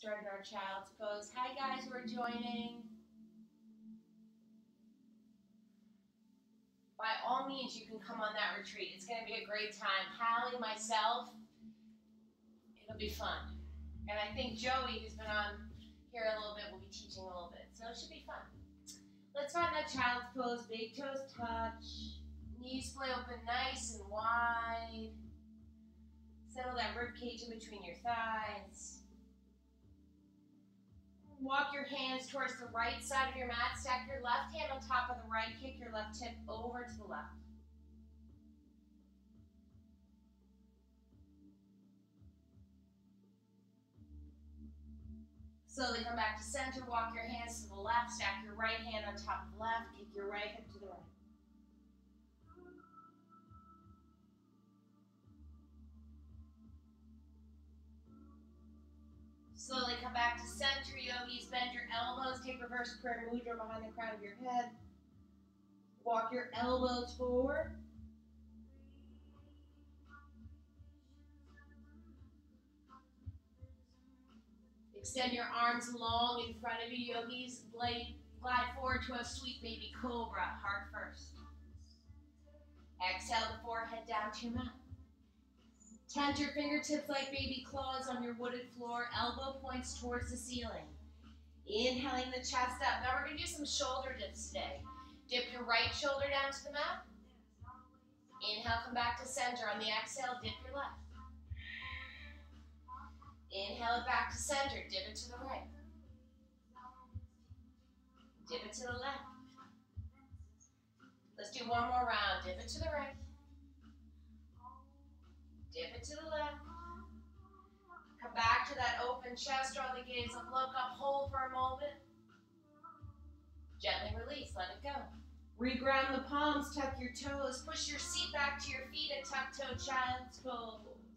Started our child's pose. Hi guys, we're joining. By all means, you can come on that retreat. It's going to be a great time. Hallie, myself, it'll be fun. And I think Joey, who's been on here a little bit, will be teaching a little bit. So it should be fun. Let's find that child's pose. Big toes touch. Knees splay open nice and wide. Settle that rib cage in between your thighs. Walk your hands towards the right side of your mat. Stack your left hand on top of the right. Kick your left hip over to the left. Slowly come back to center. Walk your hands to the left. Stack your right hand on top of the left. Kick your right hip to the right. Slowly come back to center, yogis. Bend your elbows. Take reverse prayer mudra behind the crown of your head. Walk your elbows forward. Extend your arms long in front of you, yogis. Glide forward to a sweet baby cobra, heart first. Exhale the forehead down to your mat. Tent your fingertips like baby claws on your wooded floor, elbow points towards the ceiling. Inhaling the chest up. Now we're going to do some shoulder dips today. Dip your right shoulder down to the mat. Inhale, come back to center. On the exhale, dip your left. Inhale it back to center. Dip it to the right. Dip it to the left. Let's do one more round. Dip it to the right. Dip it to the left. Come back to that open chest. Draw the gaze up, look up, hold for a moment. Gently release, let it go. Reground the palms, tuck your toes. Push your seat back to your feet, a tuck-toe child's pose.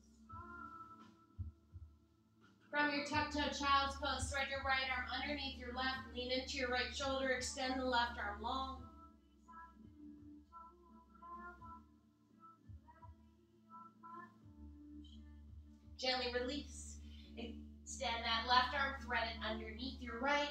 From your tuck-toe child's pose, thread your right arm underneath your left. Lean into your right shoulder, extend the left arm long. Gently release. Extend that left arm, thread it underneath your right.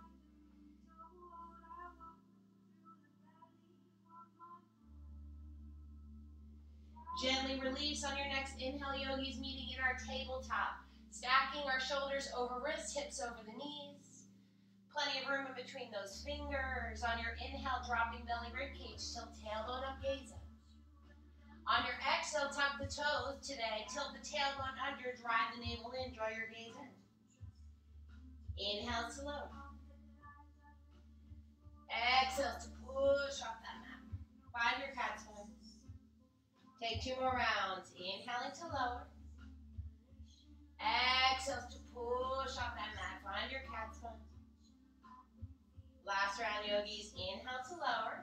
Gently release on your next inhale, yogis, meeting in our tabletop. Stacking our shoulders over wrists, hips over the knees. Plenty of room in between those fingers. On your inhale, dropping belly ribcage, tilt tailbone up, gaze up. On your exhale, tuck the toes today. Tilt the tailbone under, drive the navel in, draw your gaze in. Inhale to lower. Exhale to push off that mat. Find your cat's pose. Take 2 more rounds. Inhaling to lower. Exhale to push off that mat. Find your cat's pose. Last round, yogis. Inhale to lower.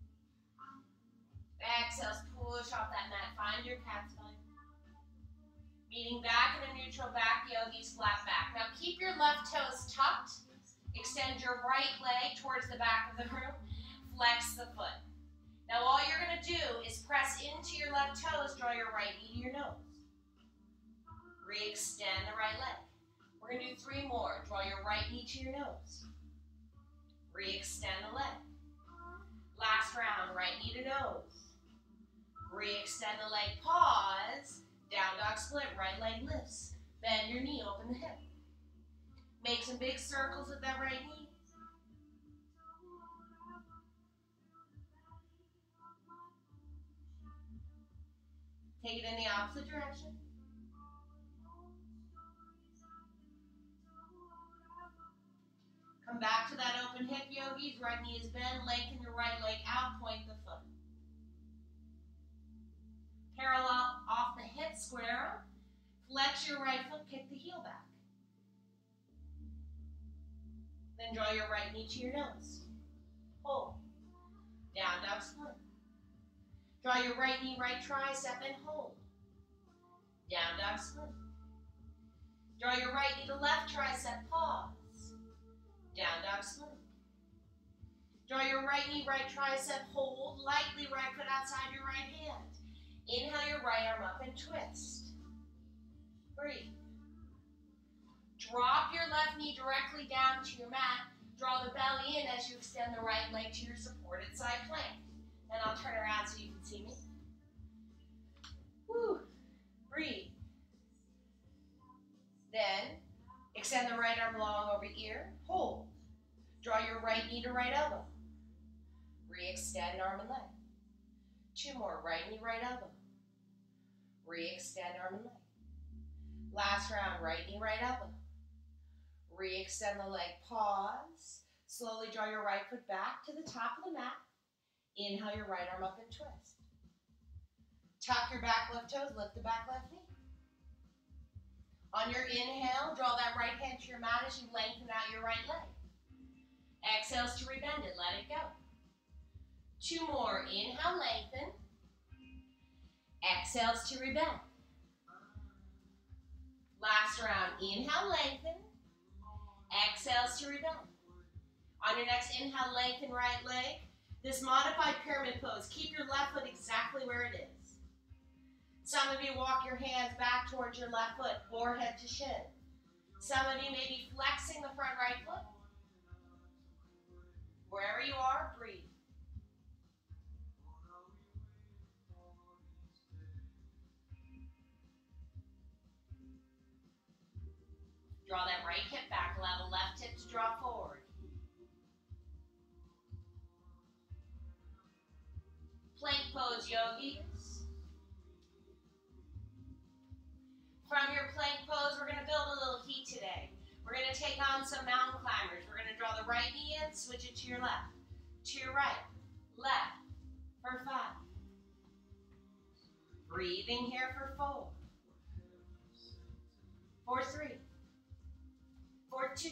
Exhale, push off that mat. Find your cat's pose. Meeting back in a neutral back, yogis, flat back. Now keep your left toes tucked. Extend your right leg towards the back of the room. Flex the foot. Now all you're going to do is press into your left toes. Draw your right knee to your nose. Re-extend the right leg. We're going to do 3 more. Draw your right knee to your nose. Re-extend the leg. Last round, right knee to nose. Re-extend the leg, pause, down dog split, right leg lifts. Bend your knee, open the hip. Make some big circles with that right knee. Take it in the opposite direction. Come back to that open hip, yogis. Right knee is bent, lengthen your right leg out, point the foot. Parallel off the hip, square. Flex your right foot, kick the heel back. Then draw your right knee to your nose. Hold. Down dog split. Draw your right knee, right tricep, and hold. Down dog split. Draw your right knee to left tricep, pause. Down dog split. Draw your right knee, right tricep, hold. Lightly right foot outside your right hand. Inhale your right arm up and twist. Breathe. Drop your left left knee directly down to your mat. Draw the belly in as you extend the right leg to your supported side plank. And I'll turn around so you can see me. Woo. Breathe. Then, extend the right arm long over ear. Hold. Draw your right knee to right elbow. Re-extend arm and leg. 2 more. Right knee, right elbow. Re-extend arm and leg. Last round. Right knee, right elbow. Re-extend the leg. Pause. Slowly draw your right foot back to the top of the mat. Inhale your right arm up and twist. Tuck your back left toes. Lift the back left knee. On your inhale, draw that right hand to your mat as you lengthen out your right leg. Exhales to rebend it. Let it go. 2 more. Inhale, lengthen. Exhales to rebend. Last round. Inhale, lengthen. Exhales to rebend. On your next inhale, lengthen right leg. This modified pyramid pose. Keep your left foot exactly where it is. Some of you walk your hands back towards your left foot, forehead to shin. Some of you may be flexing the front right foot. Wherever you are, breathe. Draw that right hip back. Allow the left hip to draw forward. Plank pose, yogis. From your plank pose, we're going to build a little heat today. We're going to take on some mountain climbers. We're going to draw the right knee in, switch it to your left. To your right. Left. For 5. Breathing here for 4. For 3. For 2.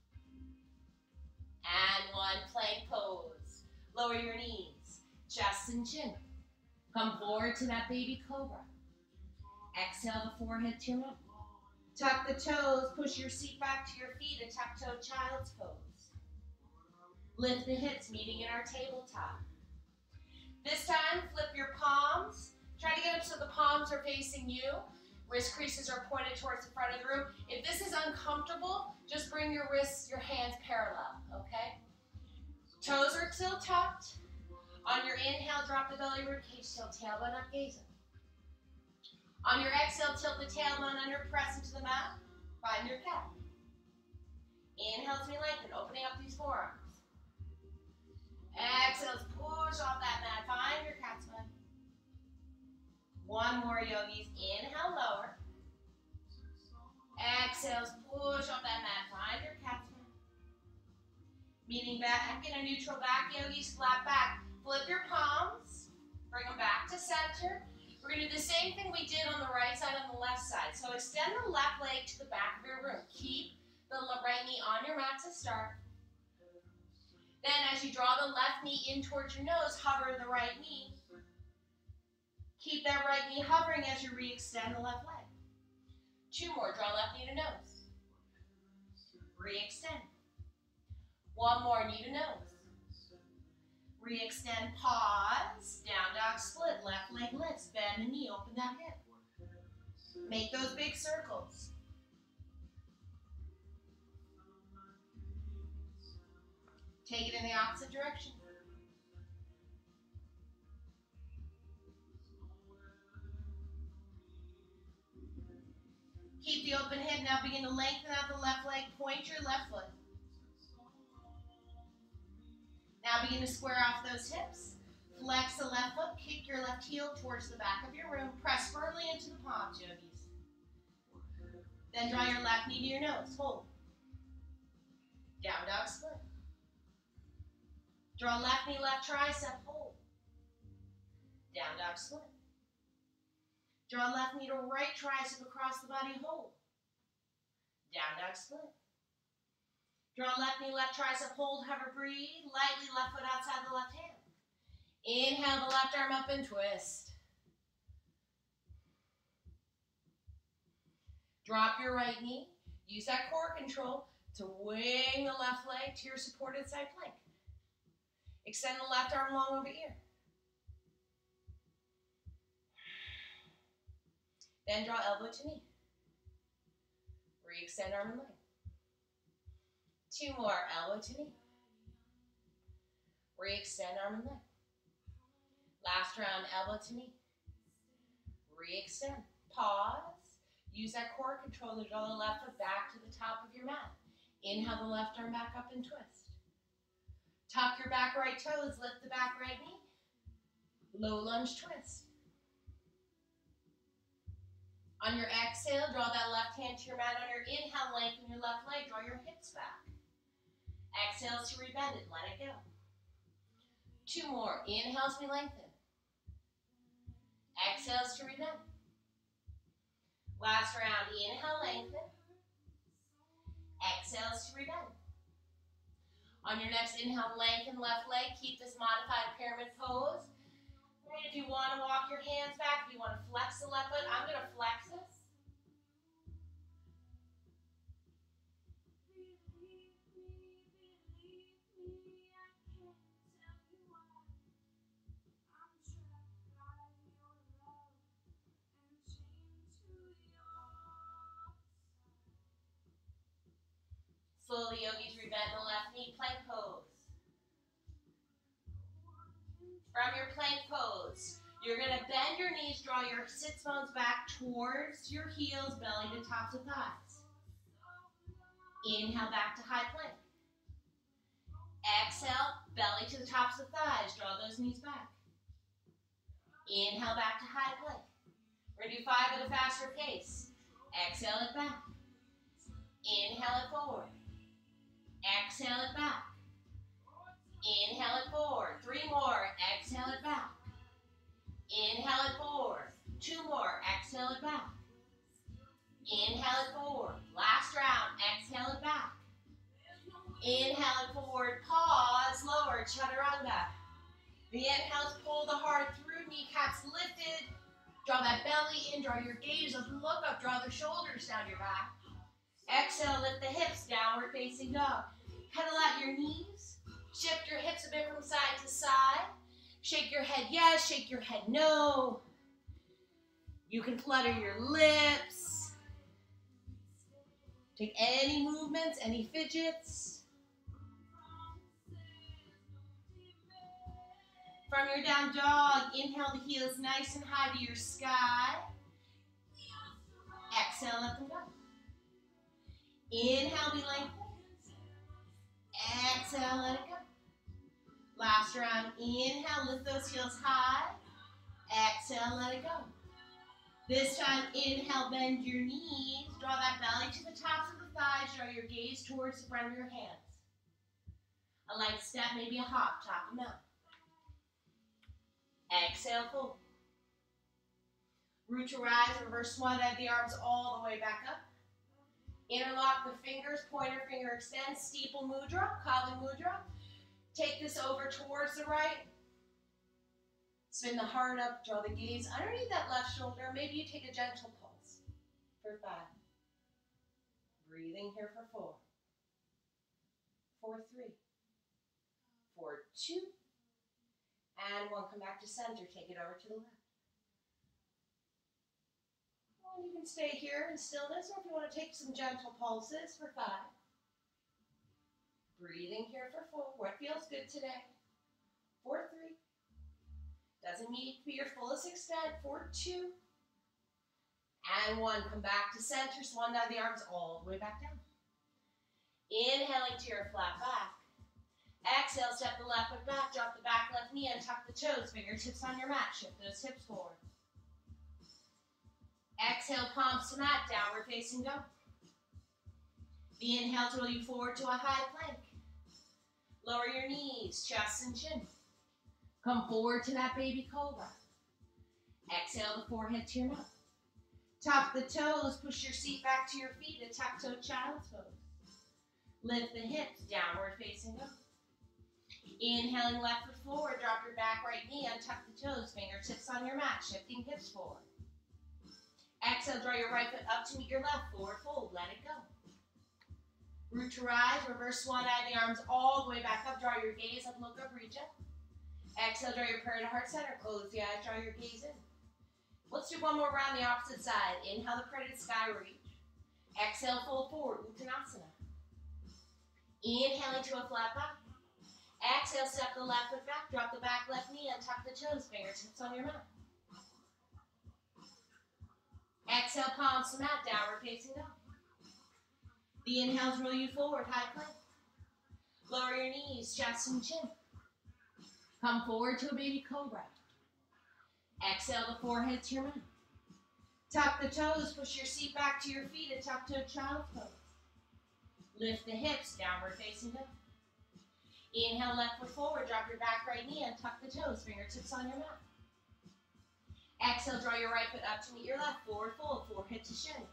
And 1. Plank pose. Lower your knees. Chest and chin. Come forward to that baby cobra. Exhale the forehead to your mat. Tuck the toes, push your seat back to your feet, a tuck-toed child's pose. Lift the hips, meeting in our tabletop. This time, flip your palms. Try to get them so the palms are facing you. Wrist creases are pointed towards the front of the room. If this is uncomfortable, just bring your wrists, your hands parallel, okay? Toes are still tucked. On your inhale, drop the belly, ribcage, tilt, tailbone up, gaze up. On your exhale, tilt the tailbone under, press into the mat. Find your cat. Inhale as we lengthen, opening up these forearms. Exhale, push off that mat. Find your cat spine. 1 more, yogis. Inhale, lower. Exhale, push off that mat. Find your cat spine. Meeting back in a neutral back, yogis. Flat back. Flip your palms. Bring them back to center. We're going to do the same thing we did on the right side on the left side. So extend the left leg to the back of your room. Keep the right knee on your mat to start. Then as you draw the left knee in towards your nose, hover the right knee. Keep that right knee hovering as you re-extend the left leg. 2 more. Draw left knee to nose. Re-extend. 1 more. Knee to nose. Re-extend, pause, down dog split, left leg lifts, bend the knee, open that hip. Make those big circles. Take it in the opposite direction. Keep the open hip, now begin to lengthen out the left leg, point your left foot. Now begin to square off those hips. Flex the left foot, kick your left heel towards the back of your room. Press firmly into the palms, yogis. Then draw your left knee to your nose. Hold. Down dog split. Draw left knee, left tricep. Hold. Down dog split. Draw left knee to right tricep across the body. Hold. Down dog split. Draw left knee, left tricep, hold, hover, breathe. Lightly left foot outside the left hand. Inhale the left arm up and twist. Drop your right knee. Use that core control to wing the left leg to your supported side plank. Extend the left arm long over ear. Then draw elbow to knee. Re-extend arm and leg. 2 more, elbow to knee. Re-extend arm and leg. Last round, elbow to knee. Re-extend. Pause. Use that core control to draw the left foot back to the top of your mat. Inhale the left arm back up and twist. Tuck your back right toes, lift the back right knee. Low lunge twist. On your exhale, draw that left hand to your mat. On your inhale, lengthen your left leg, draw your hips back. Exhale to rebend it, let it go. 2 more, inhales we lengthen. Exhales to rebend. Last round, inhale, lengthen. Exhales to rebend. On your next inhale, lengthen left leg, keep this modified pyramid pose. If you want to walk your hands back, if you want to flex the left foot, I'm going to flex this. Slowly, yogis, rebend the left knee, plank pose. From your plank pose, you're going to bend your knees, draw your sits bones back towards your heels, belly to tops of thighs. Inhale back to high plank. Exhale, belly to the tops of thighs, draw those knees back. Inhale back to high plank. We're going to do 5 at a faster pace. Exhale it back. Inhale it forward. Exhale it back. Inhale it forward. 3 more. Exhale it back. Inhale it forward. 2 more. Exhale it back. Inhale it forward. Last round. Exhale it back. Inhale it forward. Pause. Lower. Chaturanga. The inhales pull the heart through. Kneecaps lifted. Draw that belly in. Draw your gaze up. Look up. Draw the shoulders down your back. Exhale. Lift the hips. Downward facing dog. Pedal out your knees. Shift your hips a bit from side to side. Shake your head yes, shake your head no. You can flutter your lips. Take any movements, any fidgets. From your down dog, inhale the heels nice and high to your sky. Exhale, let them go. Inhale, we lengthen. Exhale, let it go. Last round, inhale, lift those heels high. Exhale, let it go. This time, inhale, bend your knees. Draw that belly to the tops of the thighs. Draw your gaze towards the front of your hands. A light step, maybe a hop, top them out. Exhale, fold. Root to rise, reverse swan dive the arms all the way back up. Interlock the fingers, pointer finger extends, steeple mudra, Kali mudra. Take this over towards the right. Spin the heart up, draw the gaze underneath that left shoulder. Maybe you take a gentle pulse for 5. Breathing here for 4. For 3. For 2. And 1. Come back to center. Take it over to the left. Well, you can stay here in stillness, or if you want to take some gentle pulses for 5. Breathing here for 4. What feels good today? For 3. Doesn't need to be your fullest extent. For 2. And 1. Come back to center. Swan dive the arms all the way back down. Inhaling to your flat back. Exhale, step the left foot back. Drop the back left knee and tuck the toes. Fingertips on your mat. Shift those hips forward. Exhale, palms to mat. Downward facing dog. The inhale to roll you forward to a high plank. Lower your knees, chest and chin. Come forward to that baby cobra. Exhale the forehead to your mouth. Tuck the toes, push your seat back to your feet, a tuck-toe child's pose. Lift the hips, downward facing dog. Inhaling left foot forward, drop your back right knee, untuck the toes, fingertips on your mat, shifting hips forward. Exhale, draw your right foot up to meet your left, forward fold, let it go. Root to rise, reverse swan dive the arms all the way back up, draw your gaze up, look up, reach up. Exhale, draw your prayer to heart center, close the eyes, draw your gaze in. Let's do one more round the opposite side. Inhale the prayer to sky reach. Exhale, fold forward, Uttanasana. Inhaling to a flat back. Exhale, step the left foot back, drop the back left knee, and tuck the toes, fingertips on your mat. Exhale, palms to mat, downward facing dog. The inhales roll you forward, high plank. Lower your knees, chest and chin. Come forward to a baby cobra. Exhale the forehead to your mat. Tuck the toes, push your seat back to your feet and tuck to a child's pose. Lift the hips, downward facing dog. Inhale, left foot forward, drop your back right knee and tuck the toes, fingertips on your mat. Exhale, draw your right foot up to meet your left, forward fold, forehead to shin.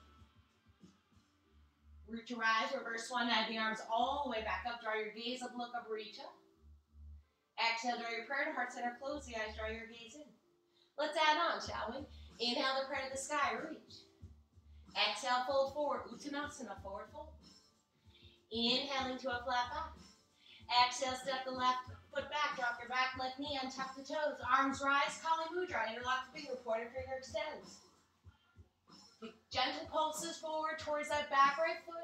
Root to rise, reverse swan dive, the arms all the way back up, draw your gaze up, look up, reach up. Exhale, draw your prayer to heart center, close the eyes, draw your gaze in. Let's add on, shall we? Inhale the prayer to the sky, reach. Exhale, fold forward, Uttanasana, forward fold. Inhaling to a flat back. Exhale, step the left foot back, drop your back left knee, untuck the toes. Arms rise, Kali Mudra, interlock the finger, pointer finger extends. Take gentle pulses forward towards that back right foot.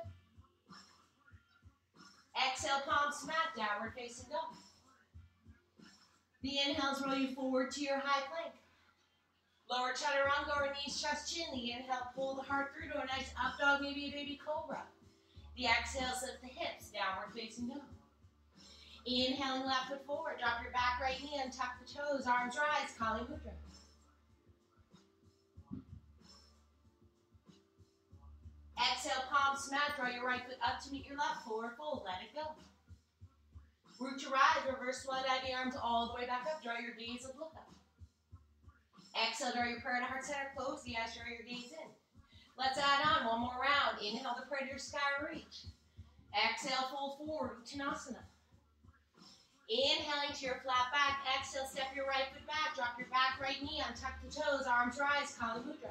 Exhale, palms to mat, downward facing dog. The inhales roll you forward to your high plank. Lower chaturanga or knees, chest, chin. The inhale, pull the heart through to a nice up dog, maybe a baby cobra. The exhales lift the hips, downward facing dog. Inhaling left foot forward, drop your back right knee and tuck the toes, arms rise, Kali Mudra. Exhale, palms to mat, draw your right foot up to meet your left, forward fold, let it go. Root to rise, reverse swan dive, the arms all the way back up, draw your gaze up, look up. Exhale, draw your prayer to heart center, close the eyes, draw your gaze in. Let's add on one more round. Inhale the prayer to your sky, reach. Exhale, fold forward, Uttanasana. Inhaling to your flat back, exhale, step your right foot back, drop your back right knee, untuck the toes, arms rise, Kali Mudra.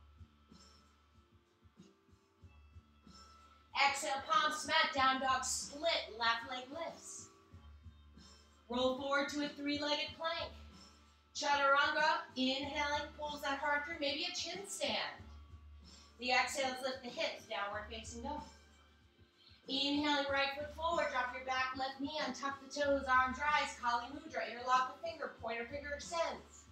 Exhale, palms to mat, down dog split, left leg lifts. Roll forward to a three-legged plank. Chaturanga, inhaling, pulls that heart through, maybe a chin stand. The exhales lift the hips, downward facing dog. Inhaling right foot forward, drop your back left knee, untuck the toes, arms rise, Kali Mudra, interlock the finger, pointer finger extends.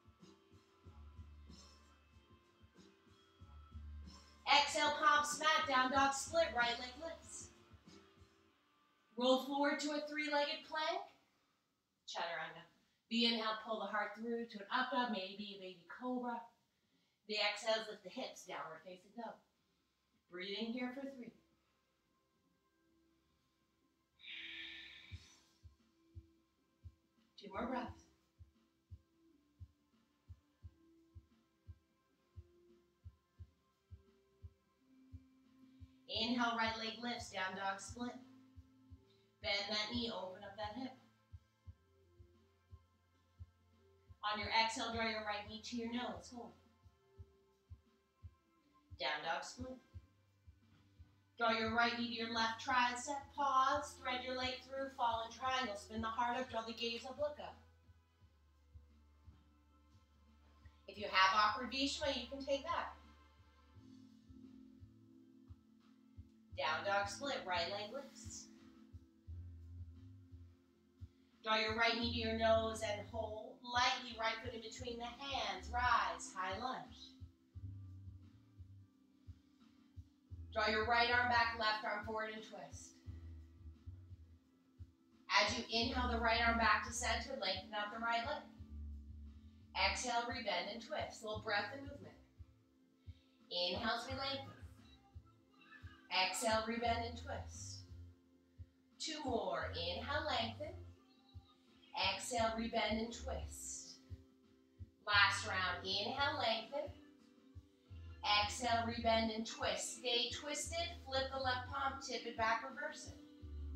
Exhale, palms to mat, down dog split, right leg lifts. Roll forward to a three-legged plank, chaturanga. The inhale, pull the heart through to an up dog, maybe a baby cobra. The exhales lift the hips, downward facing dog. Breathing here for 3. Two more breaths. Inhale, right leg lifts, down dog split. Bend that knee, open up that hip. On your exhale, draw your right knee to your nose, hold. Down dog split. Draw your right knee to your left tricep, pause, thread your leg through, fall in triangle, spin the heart up, draw the gaze up, look up. If you have awkward Bhishma, you can take that. Down dog split, right leg lifts. Draw your right knee to your nose and hold. Lightly right foot in between the hands, rise, high lunge. Draw your right arm back, left arm forward and twist. As you inhale the right arm back to center, lengthen out the right leg. Exhale, rebend and twist. A little breath and movement. Inhale as we lengthen. Exhale, rebend and twist. 2 more. Inhale, lengthen. Exhale, rebend and twist. Last round. Inhale, lengthen. Exhale, rebend and twist. Stay twisted. Flip the left palm, tip it back, reverse it.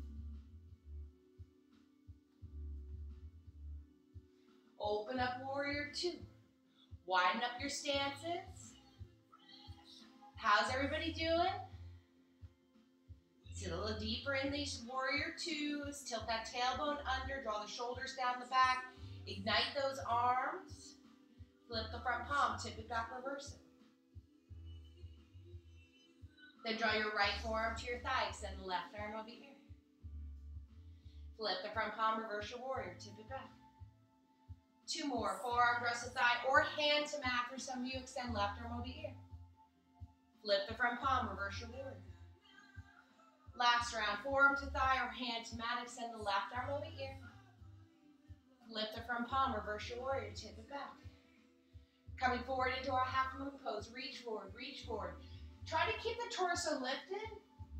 Open up warrior 2. Widen up your stances. How's everybody doing? Sit a little deeper in these warrior 2s. Tilt that tailbone under. Draw the shoulders down the back. Ignite those arms. Flip the front palm. Tip it back, reverse it. Then draw your right forearm to your thigh. Extend the left arm over here. Flip the front palm, reverse your warrior, tip it back. 2 more, forearm dress to thigh or hand to mat. For some of you, extend left arm over ear. Flip the front palm, reverse your warrior. Last round, forearm to thigh or hand to mat, extend the left arm over ear. Flip the front palm, reverse your warrior, tip it back. Coming forward into our half moon pose, reach forward, reach forward. Try to keep the torso lifted.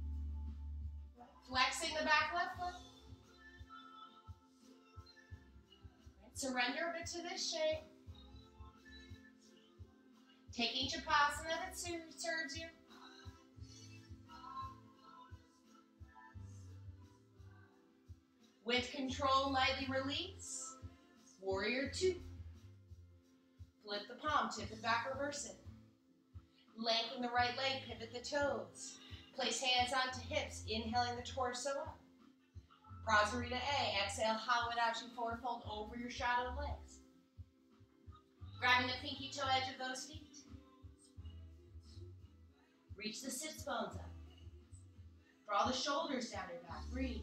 Flexing the back left foot. Surrender a bit to this shape. Taking Shavasana that serves you. With control, lightly release. Warrior 2. Flip the palm, tip it back, reverse it. Lengthen the right leg, pivot the toes. Place hands onto hips, inhaling the torso up. Prasarita A, exhale, hollow it out, you forward fold over your shadowed legs. Grabbing the pinky toe edge of those feet. Reach the sits bones up. Draw the shoulders down your back, breathe.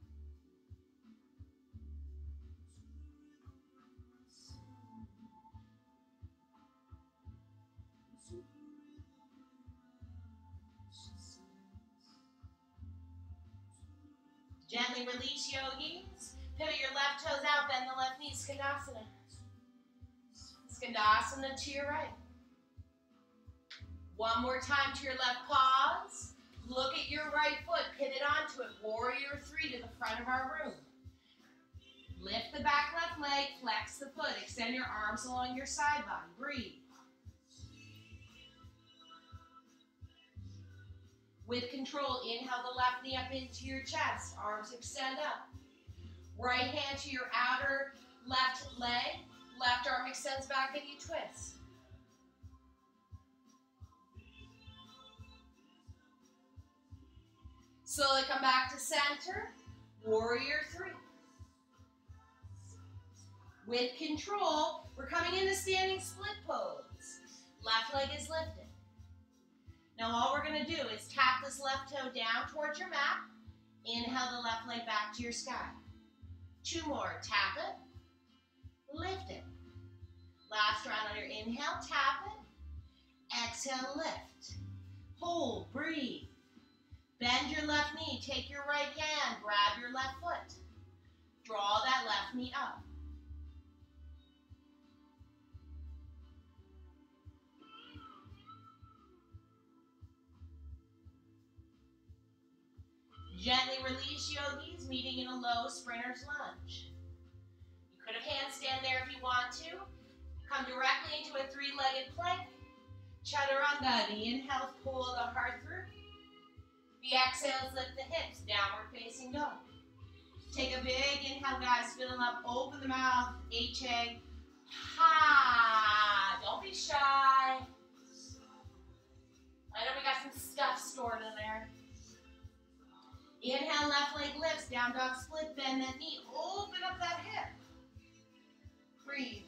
Gently release, yogis. Pivot your left toes out, bend the left knee, Skandasana. Skandasana to your right. One more time to your left, pause. Look at your right foot, pivot onto it. Warrior 3 to the front of our room. Lift the back left leg, flex the foot, extend your arms along your side body, breathe. With control, inhale the left knee up into your chest, arms extend up. Right hand to your outer left leg, left arm extends back and you twist. Slowly come back to center, warrior 3. With control, we're coming into standing split pose. Left leg is lifted. Now all we're going to do is tap this left toe down towards your mat. Inhale the left leg back to your sky. 2 more. Tap it. Lift it. Last round on your inhale. Tap it. Exhale, lift. Hold. Breathe. Bend your left knee. Take your right hand. Grab your left foot. Draw that left knee up. Gently release, yogis, meeting in a low sprinter's lunge. You could have handstand there if you want to. Come directly into a 3-legged plank. Chaturanga. The inhales pull the heart through. The exhales lift the hips, downward facing dog. Take a big inhale, guys, filling up, open the mouth, H-A. Ha! Don't be shy. I know we got some stuff stored in there. Inhale, left leg lifts, down dog split, bend that knee, open up that hip. Breathe.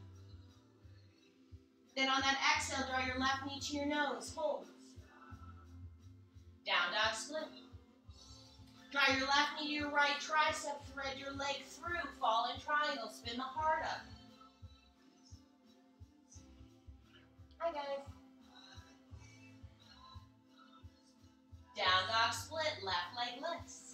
Then on that exhale, draw your left knee to your nose, hold. Down dog split. Draw your left knee to your right tricep, thread your leg through, fall in triangle, spin the heart up. Hi guys. Down dog split, left leg lifts.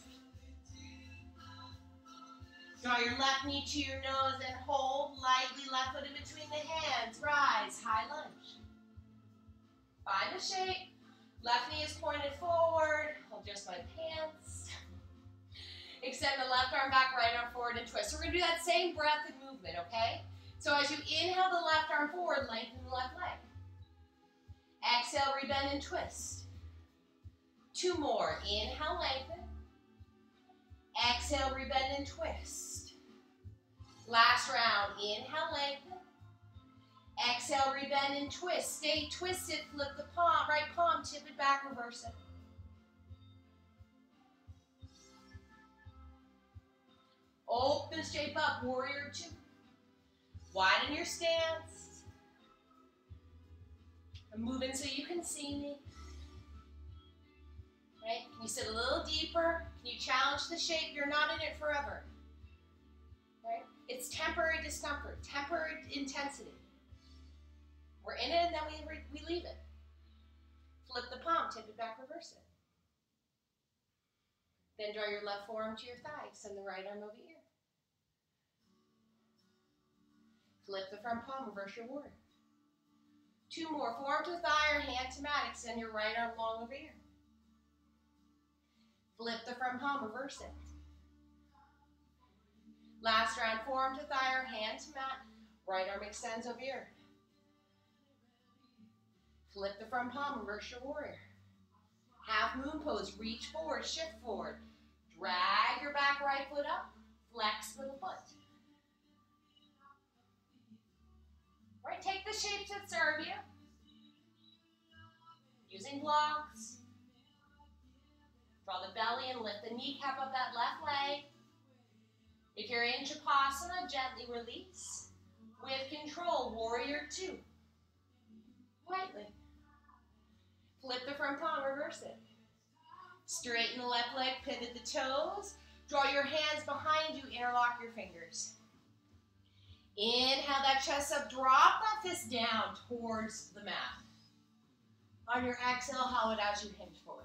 Draw your left knee to your nose and hold, lightly left foot in between the hands, rise, high lunge. Find a shape, left knee is pointed forward, I'll adjust my pants. Extend the left arm back, right arm forward and twist. So we're gonna do that same breath and movement, okay? So as you inhale the left arm forward, lengthen the left leg. Exhale, rebend and twist. 2 more. Inhale, lengthen. Exhale, rebend and twist. Last round. Inhale, lengthen. Exhale, rebend and twist. Stay twisted. Flip the palm, right palm, tip it back, reverse it. Open shape up, warrior 2. Widen your stance. I'm moving so you can see me. Right? Can You sit a little deeper. Can you challenge the shape? You're not in it forever. Right? It's temporary discomfort, temporary intensity. We're in it and then we leave it. Flip the palm, tip it back, reverse it. Then draw your left forearm to your thigh, extend the right arm over ear. Flip the front palm, reverse your warrior. 2 more, forearm to thigh or hand to mat, extend your right arm long over ear. Flip the front palm, reverse it. Last round, forearm to thigh or hand to mat, right arm extends over ear. Flip the front palm, reverse your warrior. Half moon pose, reach forward, shift forward. Drag your back right foot up, flex middle foot. Right, take the shapes that serve you. Using blocks. Draw the belly and lift the kneecap up that left leg. If you're in Shavasana, gently release. With control, warrior 2. Lightly. Flip the front palm, reverse it. Straighten the left leg, pivot the toes. Draw your hands behind you, interlock your fingers. Inhale that chest up, drop that fist down towards the mat. On your exhale, hollow it out, you hinge forward.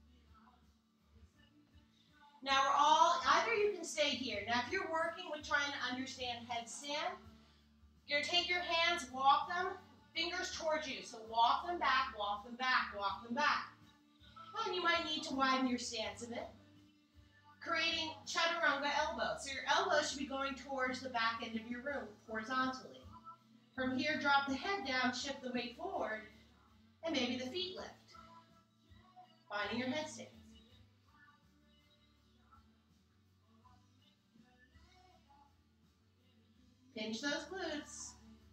Now we're all, either you can stay here. Now if you're working with trying to understand headstand, you're going to take your hands, walk them, fingers towards you. So walk them back, walk them back, walk them back. And you might need to widen your stance a bit. Creating chaturanga elbow. So your elbows should be going towards the back end of your room, horizontally. From here, drop the head down, shift the weight forward, and maybe the feet lift. Finding your head stance. Pinch those glutes.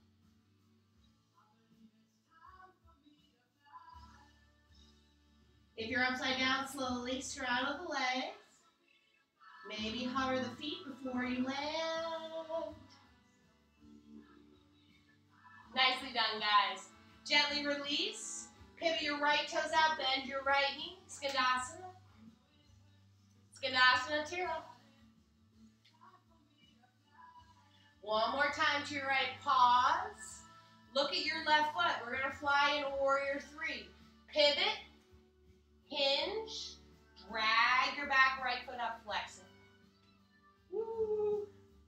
If you're upside down, slowly straddle the legs. Maybe hover the feet before you land. Nicely done, guys. Gently release. Pivot your right toes out, bend your right knee. Skandasana. Skandasana to your left. One more time to your right. Pause. Look at your left foot. We're going to fly in warrior 3. Pivot. Hinge. Drag your back right foot up, flex it. Woo.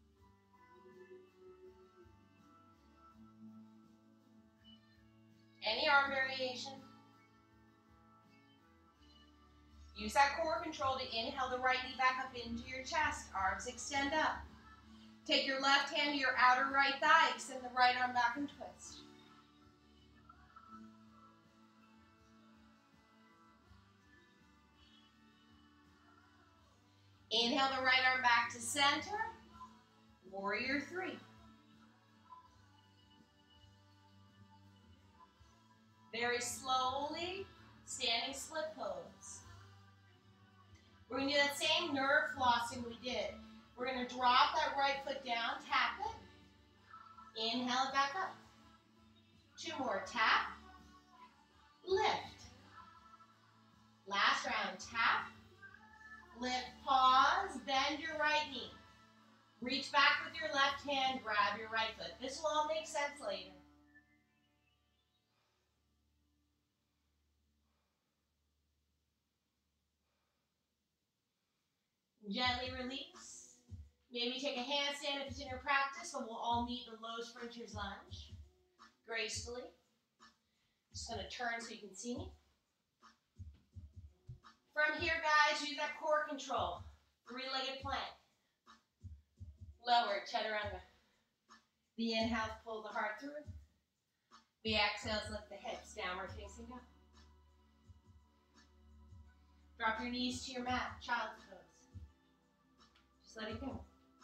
Any arm variation. Use that core control to inhale the right knee back up into your chest. Arms extend up. Take your left hand to your outer right thigh. Extend the right arm back and twist. Inhale the right arm back to center. Warrior 3. Very slowly, standing split pose. We're going to do that same nerve flossing we did. We're going to drop that right foot down, tap it. Inhale it back up. 2 more, tap, lift. Last round, tap, lift, pause, bend your right knee. Reach back with your left hand, grab your right foot. This will all make sense later. Gently release. Maybe take a handstand if it's in your practice, but we'll all meet in a low sprinter's lunge. Gracefully. Just going to turn so you can see me. From here, guys, use that core control. 3-legged plank. Lower, chaturanga. The inhales pull the heart through. The exhales lift the hips, downward facing dog. Drop your knees to your mat, child's pose. Just let it go.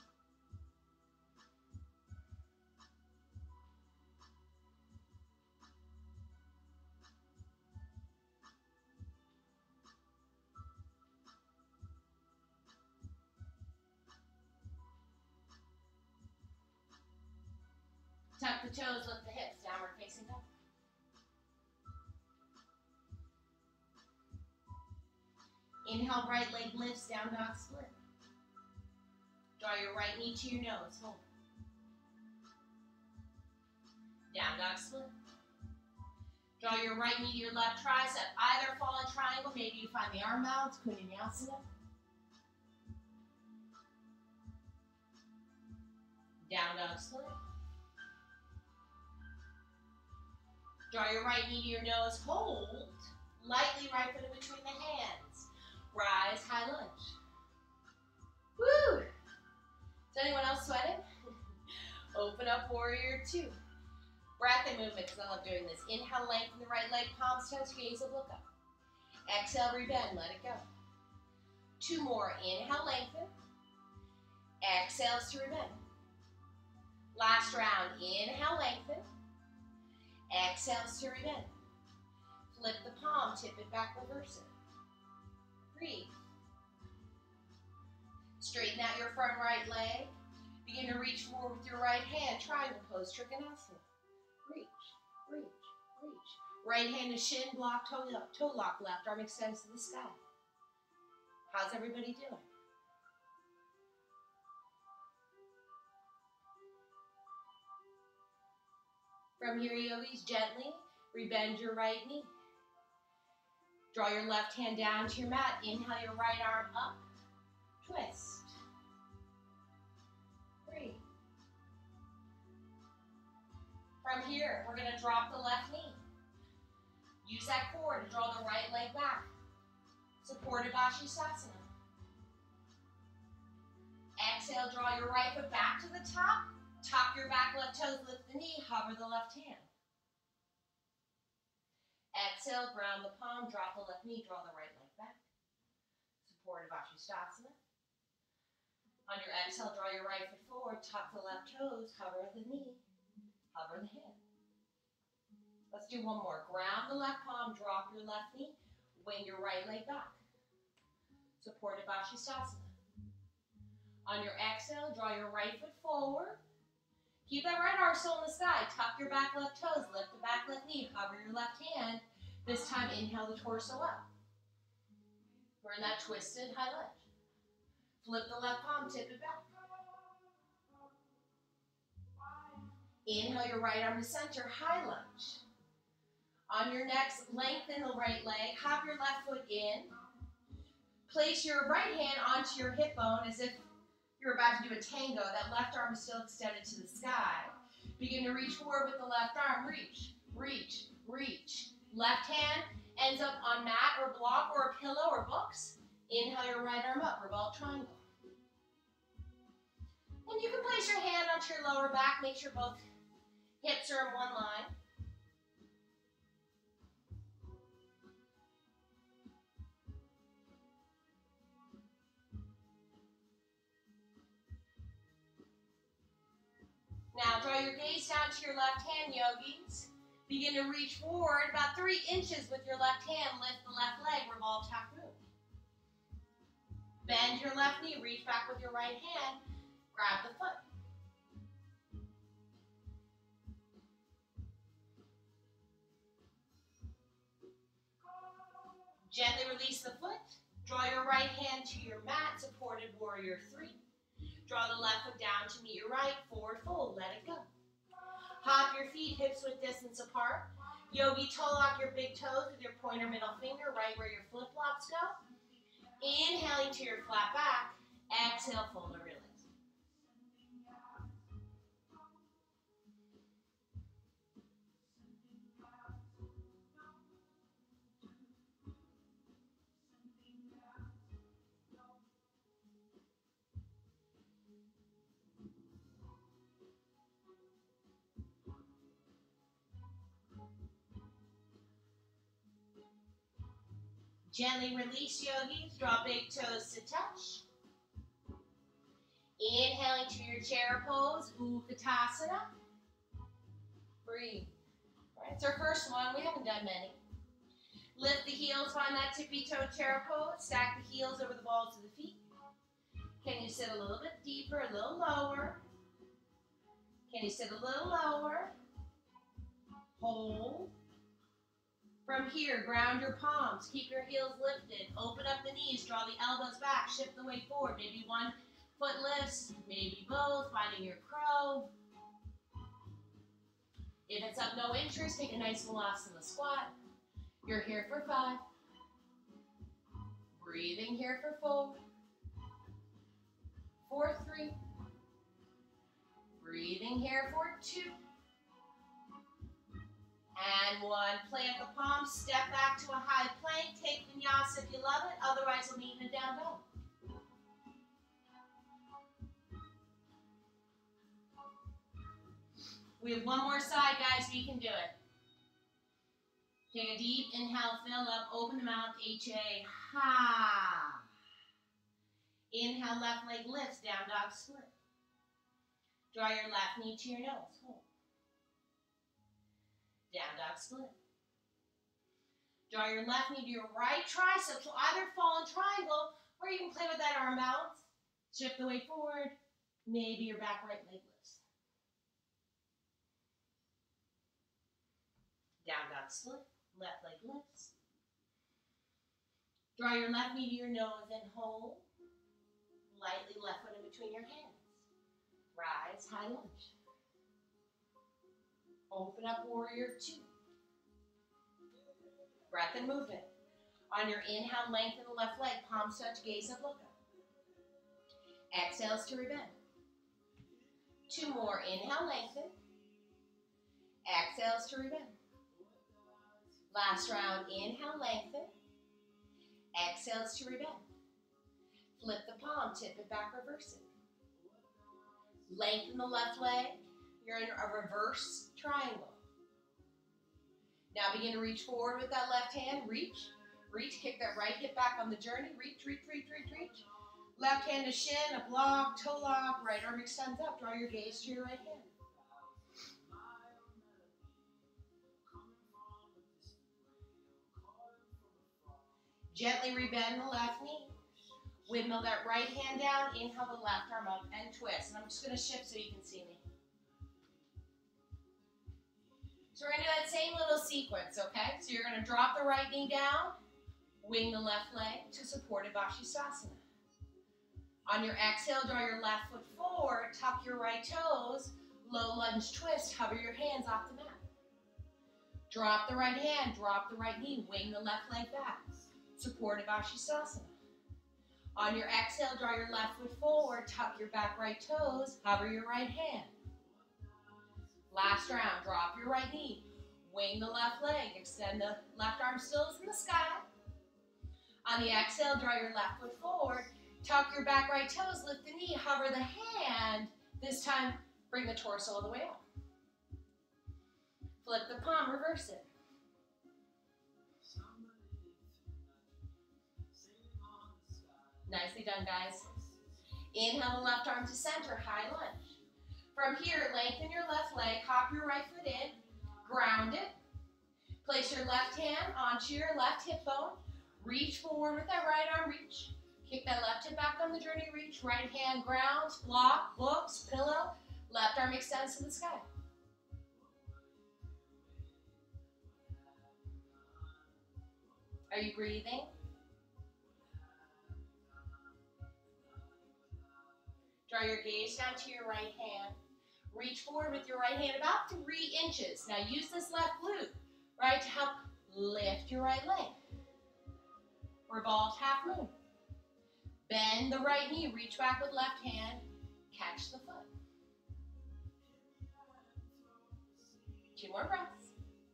Tuck the toes, lift the hips, downward facing dog. Inhale, right leg lifts, down dog split. Draw your right knee to your nose, hold. Down dog split. Draw your right knee to your left tricep. Either fall in triangle, maybe you find the arm balance, Kundinyasana. Down dog split. Draw your right knee to your nose, hold. Lightly right foot in between the hands. Rise, high lunge. Woo! Is anyone else sweating? Open up, warrior two. Breath and movement, because I love doing this. Inhale, lengthen the right leg, palms touch, gaze up, look up. Exhale, rebend, let it go. Two more. Inhale, lengthen. Exhales to rebend. Last round. Inhale, lengthen. Exhales to rebend. Flip the palm, tip it back, reverse it. Breathe. Straighten out your front right leg. Begin to reach forward with your right hand. Triangle pose, Trikonasana. Reach, reach, reach. Right hand to shin block, toe lock, left arm extends to the sky. How's everybody doing? From here, yogis, gently rebend your right knee. Draw your left hand down to your mat. Inhale your right arm up. Twist. Breathe. From here, we're going to drop the left knee. Use that core to draw the right leg back. Supported Vashisthasana. Exhale, draw your right foot back to the top. Top your back left toes, lift the knee, hover the left hand. Exhale, ground the palm, drop the left knee, draw the right leg back. Supported Vashisthasana. On your exhale, draw your right foot forward, tuck the left toes, hover the knee, hover the hand. Let's do one more. Ground the left palm, drop your left knee, wing your right leg back. Supported Vashisthasana. On your exhale, draw your right foot forward. Keep that right arm still in the sky. Tuck your back left toes, lift the back left knee, hover your left hand. This time, inhale the torso up. We're in that twisted high lunge. Flip the left palm, tip it back. Inhale your right arm to center, high lunge. On your next, lengthen the right leg, hop your left foot in. Place your right hand onto your hip bone as if you're about to do a tango. That left arm is still extended to the sky. Begin to reach forward with the left arm. Reach, reach, reach. Left hand ends up on mat or block or a pillow or books. Inhale your right arm up, revolve triangle. And you can place your hand onto your lower back. Make sure both hips are in one line. Now draw your gaze down to your left hand, yogis. Begin to reach forward about 3 inches with your left hand. Lift the left leg, revolve taproot. Bend your left knee, reach back with your right hand. Grab the foot. Gently release the foot. Draw your right hand to your mat, supported warrior 3. Draw the left foot down to meet your right, forward fold, let it go. Hop your feet, hips width distance apart. Yogi toe lock your big toes with your pointer middle finger right where your flip-flops go. Inhaling to your flat back. Exhale, fold and release. Gently release, yogis. Draw big toes to touch. Inhaling to your chair pose, Utkatasana. Breathe. All right, it's our first one. We haven't done many. Lift the heels, find that tippy toe chair pose. Stack the heels over the balls of the feet. Can you sit a little bit deeper, a little lower? Can you sit a little lower? Hold. From here, ground your palms. Keep your heels lifted. Open up the knees, draw the elbows back, shift the weight forward. Maybe one foot lifts, maybe both, finding your crow. If it's of no interest, take a nice Malasana squat. You're here for 5. Breathing here for 4. 4, 3. Breathing here for 2. And 1. Plant the palms, step back to a high plank. Take vinyasa if you love it. Otherwise, we'll meet in a down dog. We have one more side, guys. We can do it. Take a deep inhale, fill up, open the mouth, H-A, ha. Inhale, left leg lifts, down dog split. Draw your left knee to your nose, hold. Down dog split. Draw your left knee to your right tricep, so either fall in triangle, or you can play with that arm balance. Shift the weight forward, maybe your back right leg lifts. Down dog split. Left leg lifts. Draw your left knee to your nose and hold. Lightly left foot in between your hands. Rise, high lunge. Open up, warrior 2. Breath and movement. On your inhale, lengthen the left leg, palms touch, gaze up, look up. Exhales to rebend. 2 more. Inhale, lengthen. Exhales to rebend. Last round, inhale, lengthen. Exhales to rebend. Flip the palm, tip it back, reverse it. Lengthen the left leg. You're in a reverse triangle. Now begin to reach forward with that left hand. Reach, reach, kick that right hip back on the journey. Reach, reach, reach, reach, reach. Left hand to shin, a block, toe lock, right arm extends up. Draw your gaze to your right hand. Gently rebend the left knee. Windmill that right hand down. Inhale the left arm up and twist. And I'm just going to shift so you can see me. So we're going to do that same little sequence, okay? So you're going to drop the right knee down, wing the left leg to supported Vashisthasana. On your exhale, draw your left foot forward, tuck your right toes, low lunge twist, hover your hands off the mat. Drop the right hand, drop the right knee, wing the left leg back. Supported Vashisthasana. On your exhale, draw your left foot forward, tuck your back right toes, hover your right hand. Last round, drop your right knee, wing the left leg, extend the left arm still in the sky. On the exhale, draw your left foot forward, tuck your back right toes, lift the knee, hover the hand. This time, bring the torso all the way up. Flip the palm, reverse it. Nicely done, guys. Inhale the left arm to center, high lunge. From here, lengthen your left leg, hop your right foot in, ground it. Place your left hand onto your left hip bone. Reach forward with that right arm, reach. Kick that left hip back on the journey, reach. Right hand grounds, block, books, pillow. Left arm extends to the sky. Are you breathing? Draw your gaze down to your right hand. Reach forward with your right hand about 3 inches. Now use this left glute, right, to help lift your right leg. Revolved half moon. Bend the right knee, reach back with left hand, catch the foot. 2 more breaths.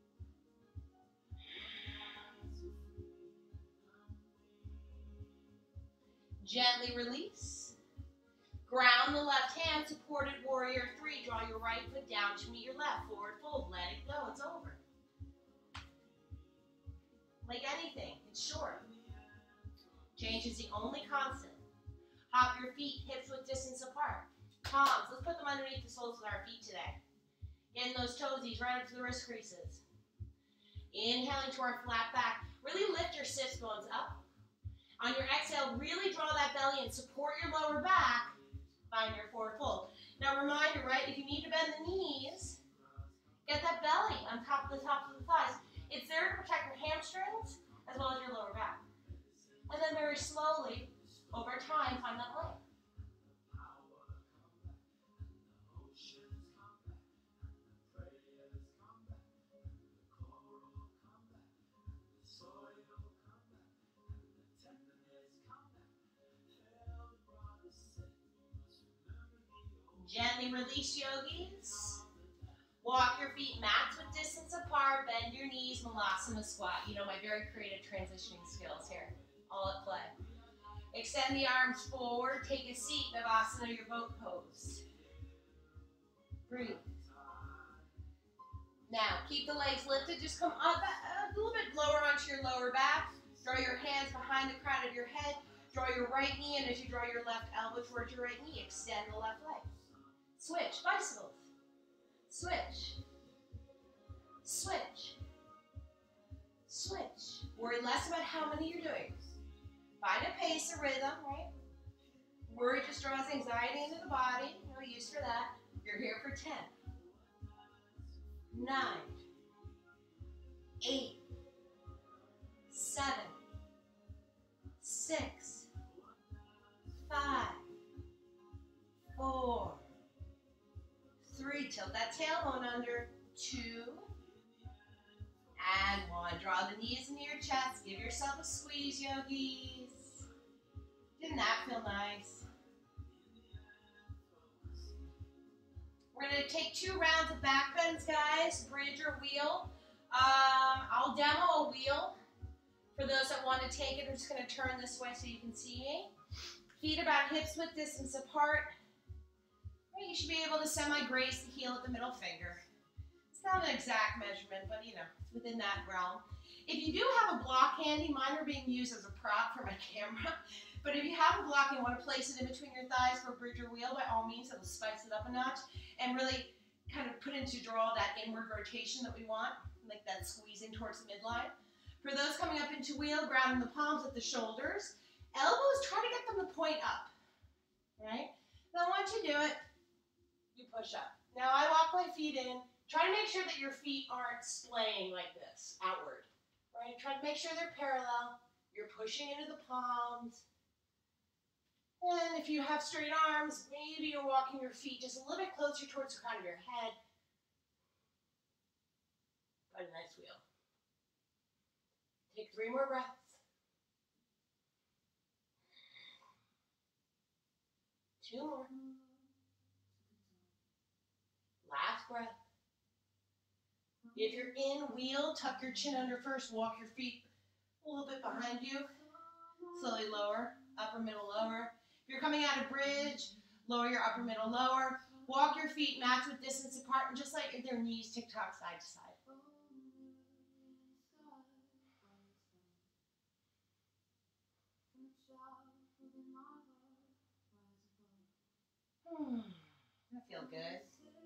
Gently release. Ground the left hand, supported warrior 3. Draw your right foot down to meet your left. Forward fold, let it go, it's over. Like anything, it's short. Change is the only constant. Hop your feet, hips width distance apart. Palms, let's put them underneath the soles of our feet today. Getting those toesies right up to the wrist creases. Inhaling to our flat back. Really lift your sits bones up. On your exhale, really draw that belly and support your lower back. Find your forward fold. Now reminder, right, if you need to bend the knees, get that belly on top of the thighs. It's there to protect your hamstrings as well as your lower back. And then very very slowly, over time, find that leg. Gently release, yogis. Walk your feet mats with distance apart. Bend your knees, Malasana squat. You know my very creative transitioning skills here. All at play. Extend the arms forward. Take a seat, Navasana, your boat pose. Breathe. Now, keep the legs lifted. Just come up a little bit lower onto your lower back. Draw your hands behind the crown of your head. Draw your right knee in as you draw your left elbow towards your right knee. Extend the left leg. Switch, bicycles. Switch. Switch. Switch. Worry less about how many you're doing. Find a pace, a rhythm, right? Worry just draws anxiety into the body. No use for that. You're here for 10, 9, 8, 7, 6, 5, 4, 3. Tilt that tailbone under. 2, and 1. Draw the knees into your chest. Give yourself a squeeze, yogis. Didn't that feel nice? We're going to take 2 rounds of back bends, guys. Bridge or wheel. I'll demo a wheel. For those that want to take it, I'm just going to turn this way so you can see me. Feet about hips width distance apart. Right, you should be able to semi-grace the heel at the middle finger. It's not an exact measurement, but you know, it's within that realm. If you do have a block handy, mine are being used as a prop for my camera. But if you have a block and want to place it in between your thighs for a bridge or wheel, by all means, it'll spice it up a notch and really kind of put into draw that inward rotation that we want, like that squeezing towards the midline. For those coming up into wheel, grounding the palms at the shoulders. Elbows, try to get them to point up, right? Then once you do it, you push up. Now I walk my feet in. Try to make sure that your feet aren't splaying like this, outward, right? Try to make sure they're parallel. You're pushing into the palms. And if you have straight arms, maybe you're walking your feet just a little bit closer towards the crown of your head. Got a nice wheel. Take 3 more breaths. 2 more. Last breath. If you're in wheel, tuck your chin under first. Walk your feet a little bit behind you. Slowly lower, upper, middle, lower. If you're coming out of bridge, lower your upper, middle, lower. Walk your feet mats with distance apart and just let their knees tick-tock side to side. I feel good.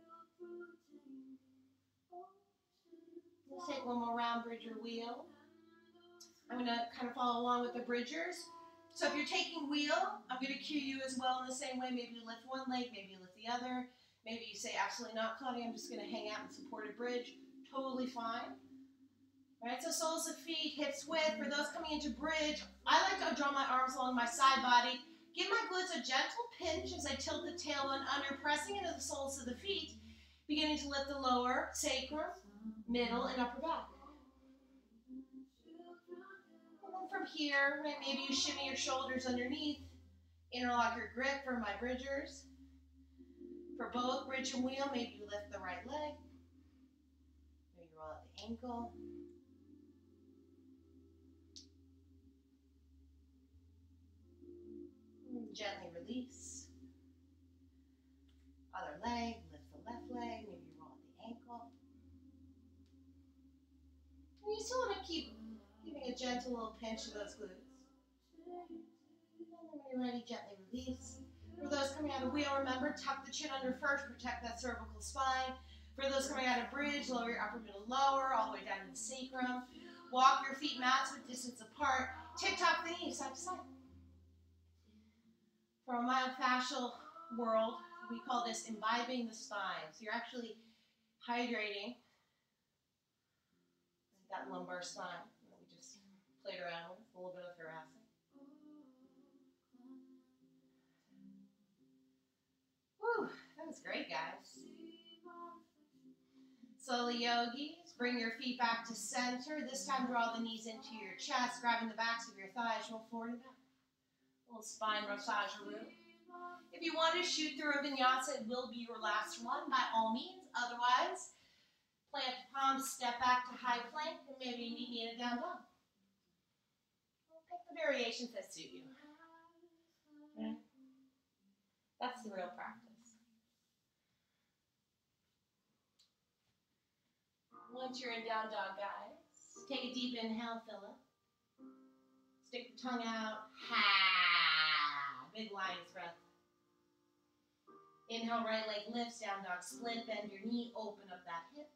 Let's take 1 more round, bridge or wheel. I'm going to kind of follow along with the bridgers. So if you're taking wheel, I'm going to cue you as well in the same way. Maybe you lift one leg, maybe you lift the other. Maybe you say, absolutely not, Claudia, I'm just going to hang out and support a bridge. Totally fine. All right, so soles of feet, hips width. For those coming into bridge, I like to draw my arms along my side body. Give my glutes a gentle pinch as I tilt the tailbone under, pressing into the soles of the feet, beginning to lift the lower sacrum, middle, and upper back. And then from here, right, maybe you shimmy your shoulders underneath, interlock your grip for my bridgers. For both bridge and wheel, maybe you lift the right leg, maybe you roll out the ankle. Gently release. Other leg, lift the left leg, maybe you roll at the ankle. And you still want to keep giving a gentle little pinch to those glutes. And then when you're ready, gently release. For those coming out of wheel, remember, tuck the chin under first, protect that cervical spine. For those coming out of bridge, lower your upper, middle, lower, all the way down to the sacrum. Walk your feet mats with distance apart. Tick-tock the knees side to side. For a myofascial world, we call this imbibing the spine. So you're actually hydrating that lumbar spine that we just played around with, a little bit of thoracic. Slowly, yogis, bring your feet back to center. This time, draw the knees into your chest, grabbing the backs of your thighs. Roll forward and back. A little spine massage room. If you want to shoot through a vinyasa, it will be your last one, by all means. Otherwise, plant the palms, step back to high plank, and maybe meet me in a down dog. Pick the variations that suit you. Okay? That's the real practice. Once you're in down dog, guys, take a deep inhale, Philip. Stick the tongue out. Ha! Big lion's breath. Inhale, right leg lifts, down dog split, bend your knee, open up that hip.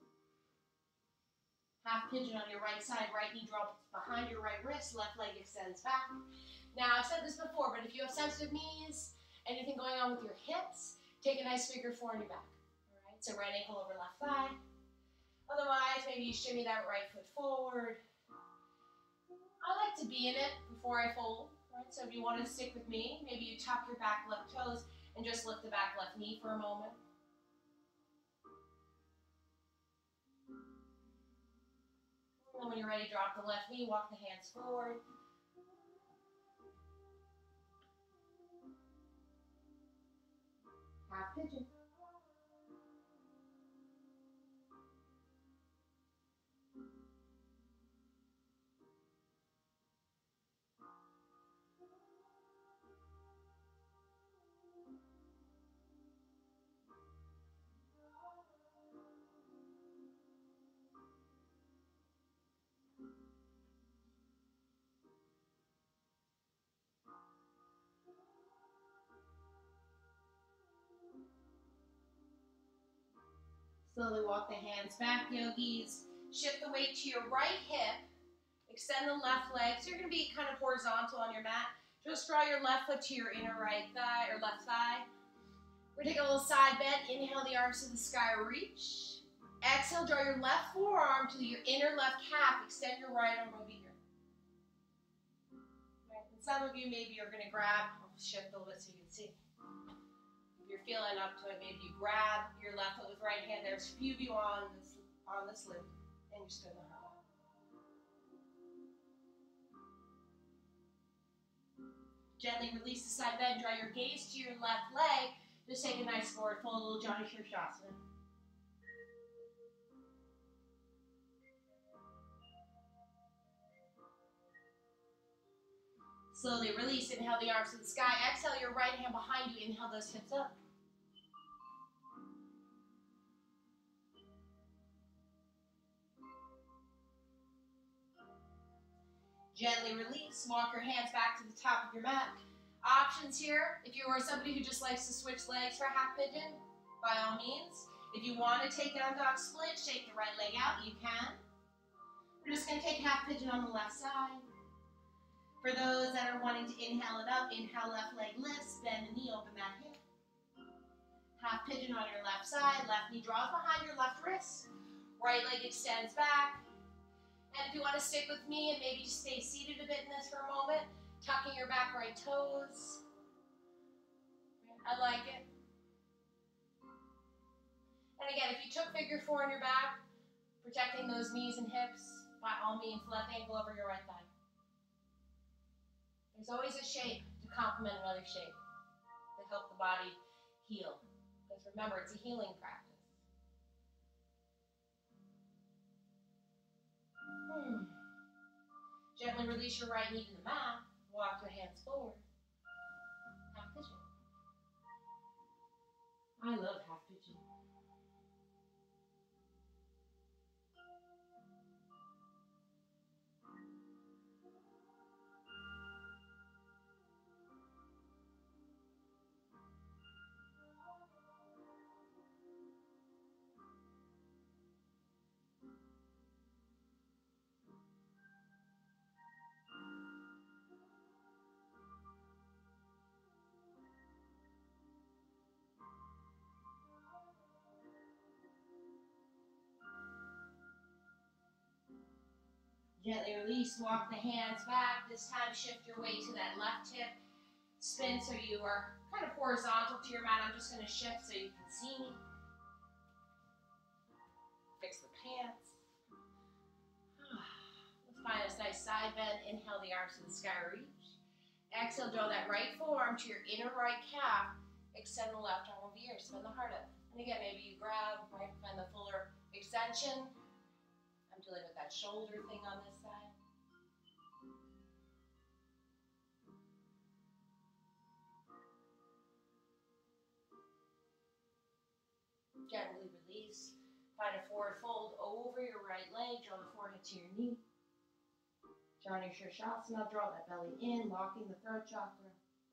Half pigeon on your right side, right knee drops behind your right wrist, left leg extends back. Now, I've said this before, but if you have sensitive knees, anything going on with your hips, take a nice figure four on your back. All right, so right ankle over left thigh. Otherwise, maybe you shimmy that right foot forward. I like to be in it before I fold. Right? So if you want to stick with me, maybe you tuck your back left toes and just lift the back left knee for a moment. And when you're ready, drop the left knee, walk the hands forward. Half pigeon. Slowly walk the hands back, yogis. Shift the weight to your right hip. Extend the left leg. So you're going to be kind of horizontal on your mat. Just draw your left foot to your inner right thigh or left thigh. We're going to take a little side bend. Inhale the arms to the sky, reach. Exhale, draw your left forearm to your inner left calf. Extend your right arm over here. Right. And some of you maybe are going to grab, I'll shift a little bit so you can see. If you're feeling up to it, maybe you grab your left foot with right hand. There's a few of you on this loop, and you're just going to hurl. Gently release the side bend. Draw your gaze to your left leg. Just take a nice forward fold, a little Janu Shirshasana. Slowly release. Inhale the arms to the sky. Exhale your right hand behind you. Inhale those hips up. Gently release. Walk your hands back to the top of your mat. Options here. If you are somebody who just likes to switch legs for half pigeon, by all means. If you want to take down dog split, shake the right leg out, you can. We're just going to take half pigeon on the left side. For those that are wanting to inhale it up, inhale left leg lifts, bend the knee, open that hip. Half pigeon on your left side, left knee draws behind your left wrist. Right leg extends back. And if you want to stick with me and maybe just stay seated a bit in this for a moment, tucking your back right toes. I like it. And again, if you took figure four on your back, protecting those knees and hips, by all means, left ankle over your right thigh. There's always a shape to complement another shape to help the body heal. Because remember, it's a healing practice. Gently release your right knee to the mat. Walk your hands forward. Half pigeon. I love half pigeon. Gently release, walk the hands back. This time shift your weight to that left hip. Spin so you are kind of horizontal to your mat. I'm just going to shift so you can see me. Fix the pants. Let's find a nice side bend. Inhale the arms to the sky, reach. Exhale, draw that right forearm to your inner right calf. Extend the left arm over here, spin the heart up. And again, maybe you grab, right, find the fuller extension. I'm dealing with that shoulder thing on this side. Gently release. Find a forward fold over your right leg. Draw the forehead to your knee. Janu Shirshasana. Draw that belly in, locking the throat chakra.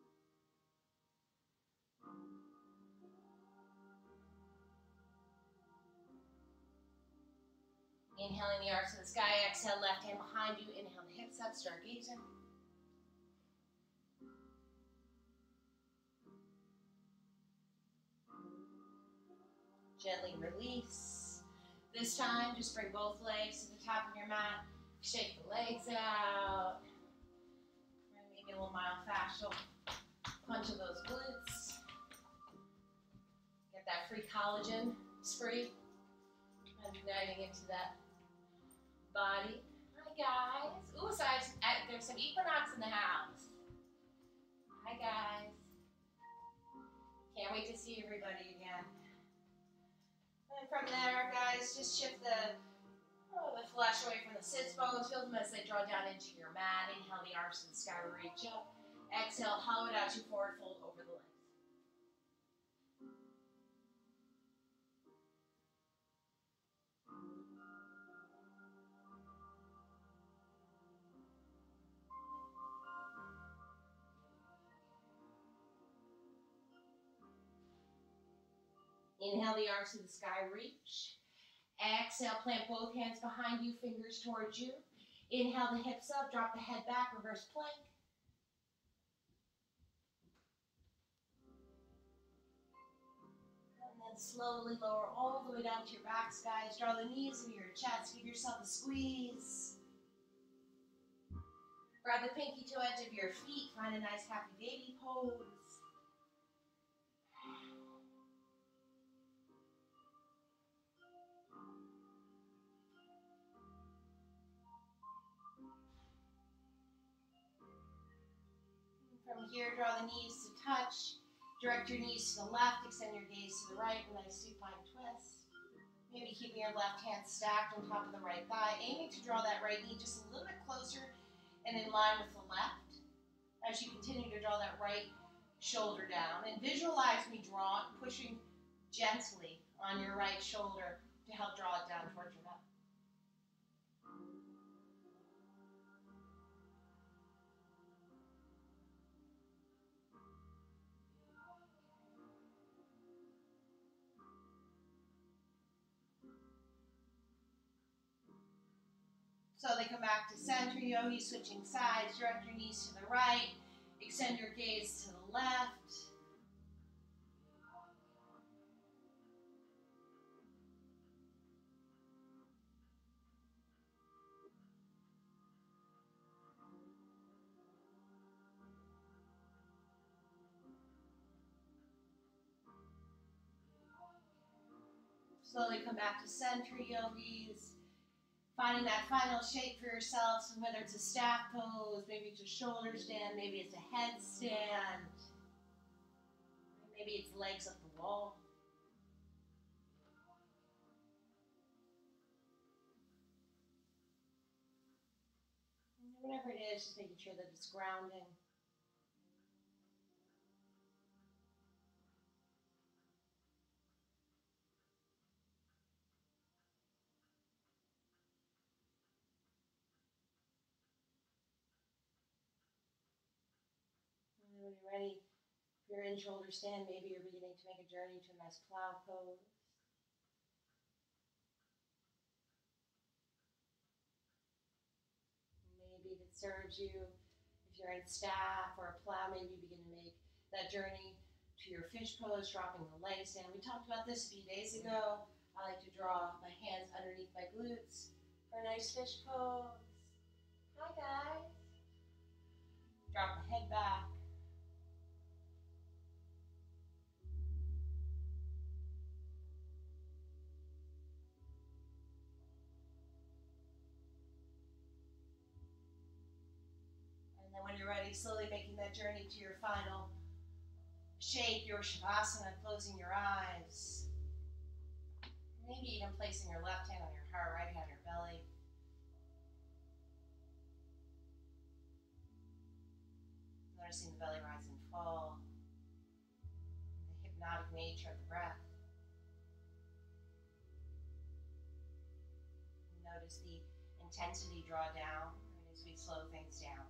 Inhaling the arms to the sky. Exhale, left hand behind you. Inhale the hips up. Start gazing. Gently release. This time, just bring both legs to the top of your mat. Shake the legs out. Maybe a little myofascial punch of those glutes. Get that free collagen spree. And diving into that body. Hi guys. Ooh, so there's some equinox in the house. Hi guys. Can't wait to see everybody again. And from there, guys, just shift the flesh away from the sits bones. Feel them as they draw down into your mat. Inhale the arms to the sky, reach up. Exhale, hollow it out to forward fold over the legs. Inhale the arms to the sky, reach. Exhale, plant both hands behind you, fingers towards you. Inhale the hips up, drop the head back, reverse plank. And then slowly lower all the way down to your backs, guys. Draw the knees into your chest, give yourself a squeeze. Grab the pinky toe edge of your feet, find a nice happy baby pose. From here, draw the knees to touch. Direct your knees to the left, extend your gaze to the right, a nice supine twist. Maybe keeping your left hand stacked on top of the right thigh, aiming to draw that right knee just a little bit closer and in line with the left. As you continue to draw that right shoulder down, and visualize me pushing gently on your right shoulder to help draw it down towards your mat. So they come back to center yogi, switching sides, direct your knees to the right, extend your gaze to the left. Slowly come back to center yogis. Finding that final shape for yourself, so whether it's a staff pose, maybe it's a shoulder stand, maybe it's a headstand, maybe it's legs up the wall. And whatever it is, just making sure that it's grounding. When you're ready, if you're in shoulder stand, maybe you're beginning to make a journey to a nice plow pose. Maybe if it serves you, if you're in staff or a plow, maybe you begin to make that journey to your fish pose, dropping the legs down. We talked about this a few days ago. I like to draw my hands underneath my glutes for a nice fish pose. Hi guys. Drop the head back. ready, slowly making that journey to your final shape, your Shavasana, closing your eyes. Maybe even placing your left hand on your heart, right hand on your belly. Noticing the belly rise and fall. The hypnotic nature of the breath. Notice the intensity draw down as we slow things down.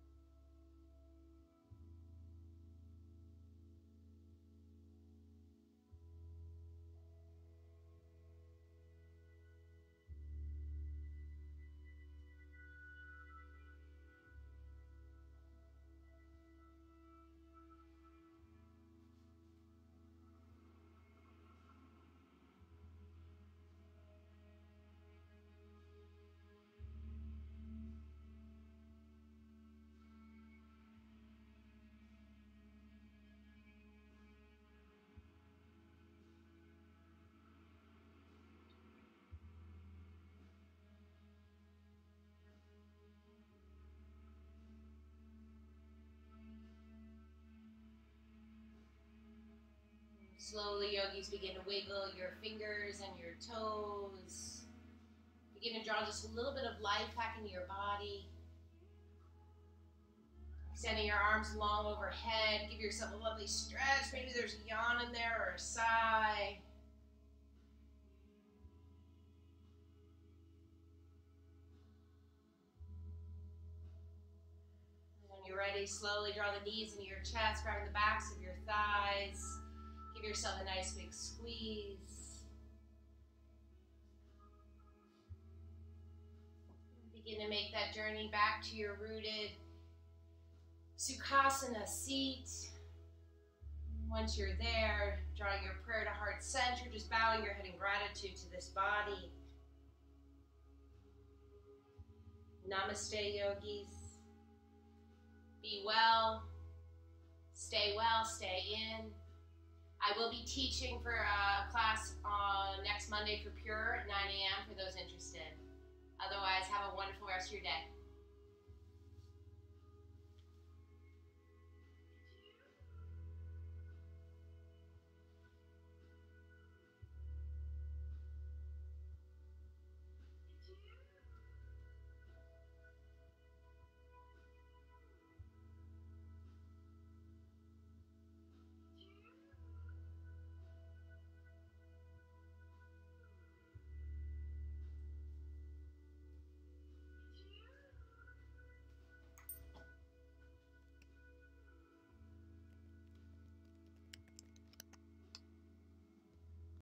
Slowly, yogis, begin to wiggle your fingers and your toes. Begin to draw just a little bit of life back into your body. Extending your arms long overhead. Give yourself a lovely stretch. Maybe there's a yawn in there or a sigh. And when you're ready, slowly draw the knees into your chest, grabbing the backs of your thighs. Give yourself a nice big squeeze. Begin to make that journey back to your rooted Sukhasana seat. Once you're there, drawing your prayer to heart center, just bowing your head in gratitude to this body. Namaste, yogis. Be well, stay in. I will be teaching for a class on next Monday for Pure at 9 a.m. for those interested. Otherwise, have a wonderful rest of your day.